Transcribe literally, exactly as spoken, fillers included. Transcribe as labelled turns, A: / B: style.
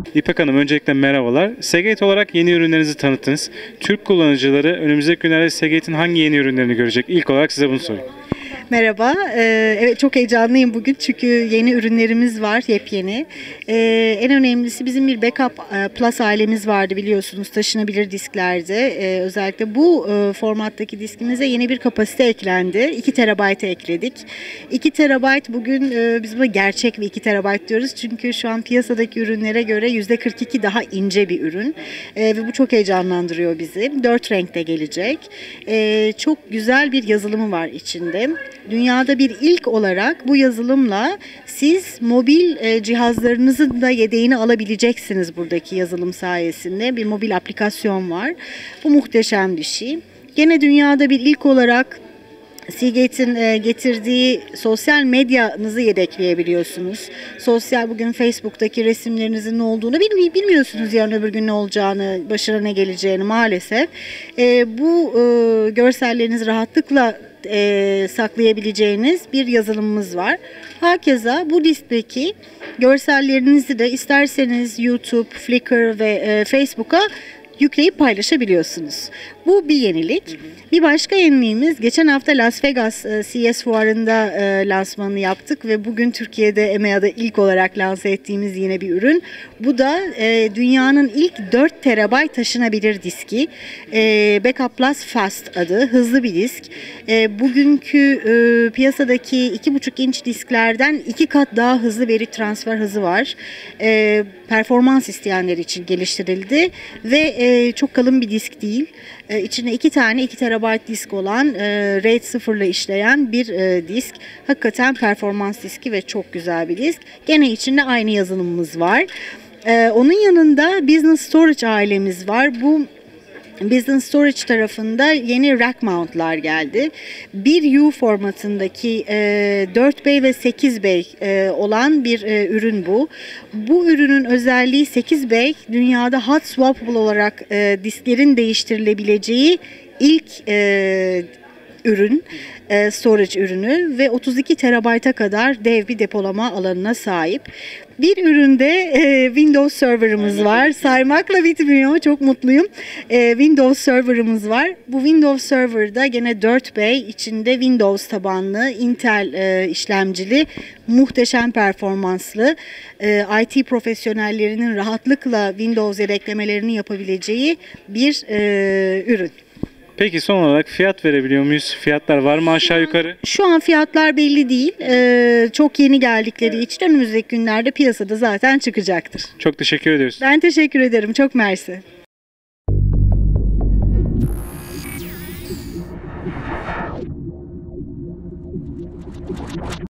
A: İpek Hanım, öncelikle merhabalar. Seagate olarak yeni ürünlerinizi tanıttınız. Türk kullanıcıları önümüzdeki günlerde Seagate'in hangi yeni ürünlerini görecek? İlk olarak size bunu sorayım.
B: Merhaba, ee, evet çok heyecanlıyım bugün çünkü yeni ürünlerimiz var, yepyeni. Ee, en önemlisi bizim bir Backup Plus ailemiz vardı biliyorsunuz, taşınabilir disklerde. Ee, özellikle bu e, formattaki diskimize yeni bir kapasite eklendi. iki terabayt ekledik. iki terabayt bugün e, biz buna gerçek ve iki terabayt diyoruz çünkü şu an piyasadaki ürünlere göre yüzde kırk iki daha ince bir ürün. E, ve bu çok heyecanlandırıyor bizi. Dört renkte gelecek. E, çok güzel bir yazılımı var içinde. Dünyada bir ilk olarak bu yazılımla siz mobil e, cihazlarınızın da yedeğini alabileceksiniz buradaki yazılım sayesinde. Bir mobil aplikasyon var. Bu muhteşem bir şey. Gene dünyada bir ilk olarak Seagate'in e, getirdiği sosyal medyanızı yedekleyebiliyorsunuz. Sosyal bugün Facebook'taki resimlerinizin ne olduğunu bilmi bilmiyorsunuz, yarın öbür gün ne olacağını, başına ne geleceğini maalesef. E, bu e, görsellerinizi rahatlıkla e, saklayabileceğiniz bir yazılımımız var. Hakeza bu listteki görsellerinizi de isterseniz YouTube, Flickr ve e, Facebook'a yükleyip paylaşabiliyorsunuz. Bu bir yenilik. Bir başka yeniliğimiz, geçen hafta Las Vegas C S fuarında e, lansmanını yaptık ve bugün Türkiye'de E M E A'da ilk olarak lanse ettiğimiz yine bir ürün. Bu da e, dünyanın ilk dört terabayt taşınabilir diski. E, Backup Plus Fast adı. Hızlı bir disk. E, bugünkü e, piyasadaki iki buçuk inç disklerden iki kat daha hızlı veri transfer hızı var. E, performans isteyenler için geliştirildi ve e, çok kalın bir disk değil. E, içinde iki tane iki terabayt disk olan e, RAID sıfır ile işleyen bir e, disk. Hakikaten performans diski ve çok güzel bir disk. Gene içinde aynı yazılımımız var. E, onun yanında Business Storage ailemiz var. Bu Business Storage tarafında yeni rack mount'lar geldi. bir U formatındaki e, dört bay ve sekiz bay e, olan bir e, ürün bu. Bu ürünün özelliği sekiz bay dünyada hot swappable olarak e, disklerin değiştirilebileceği ilk e, ürün, e, storage ürünü ve otuz iki terabayta kadar dev bir depolama alanına sahip. Bir üründe e, Windows Server'ımız var. Saymakla bitmiyor. Çok mutluyum. E, Windows Server'ımız var. Bu Windows Server'da gene dört bay içinde Windows tabanlı, Intel e, işlemcili, muhteşem performanslı, e, I T profesyonellerinin rahatlıkla Windows yedeklemelerini yapabileceği bir e, ürün.
A: Peki son olarak fiyat verebiliyor muyuz? Fiyatlar var mı aşağı yukarı?
B: Şu an fiyatlar belli değil. Ee, çok yeni geldikleri için önümüzdeki günlerde piyasada zaten çıkacaktır.
A: Çok teşekkür ediyoruz.
B: Ben teşekkür ederim. Çok mersi.